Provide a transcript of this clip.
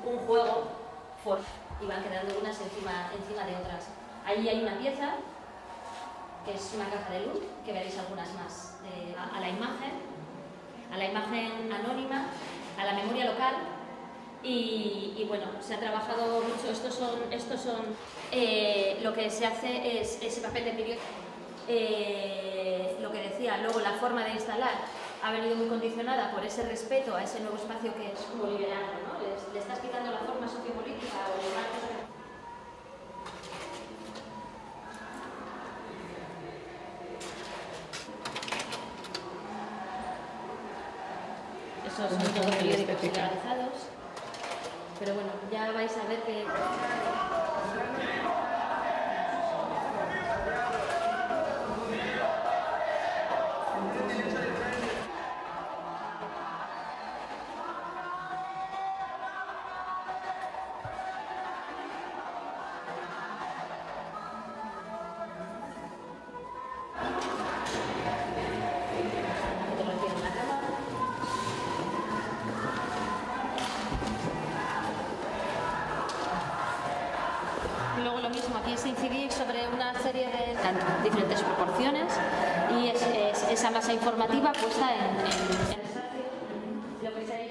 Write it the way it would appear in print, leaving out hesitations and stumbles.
un juego y van quedando unas encima de otras. Ahí hay una pieza que es una caja de luz, que veréis algunas más, a la imagen anónima, a la memoria local. Y bueno, se ha trabajado mucho. Estos son lo que se hace es ese papel de periódico. Lo que decía, luego la forma de instalar ha venido muy condicionada por ese respeto a ese nuevo espacio que es como liberal, ¿no? Le estás quitando la forma sociopolítica o legal. Esos son todos periódicos legalizados, pero bueno, ya vais a ver que... Luego lo mismo, aquí es incidir sobre una serie de diferentes proporciones y es esa masa informativa puesta en el espacio. Lo que se